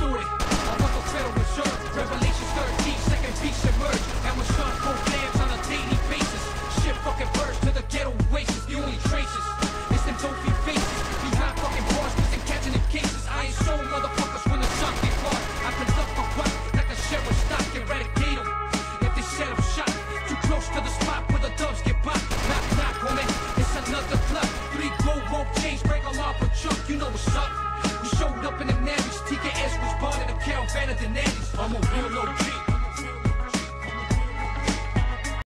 distorted. I want the Federal Reserve. Revelations 13, second beast emerge. And we're starting programs on a daily basis. Shit fucking birds to the ghetto oasis. The only traces is them dope faces behind fucking bars, and catching the cases. I ain't so motherfuckers when the sun get hard. I conduct my work like a sheriff stock, eradicate them. If they set up shop, too close to the spot where the doves get popped. Knock, knock, woman, it's another club. 3 gold rope chains, break them off a chunk, you know what's up. We showed up in the Navies, TKS was born in a caravan of the Navies. I'm a real low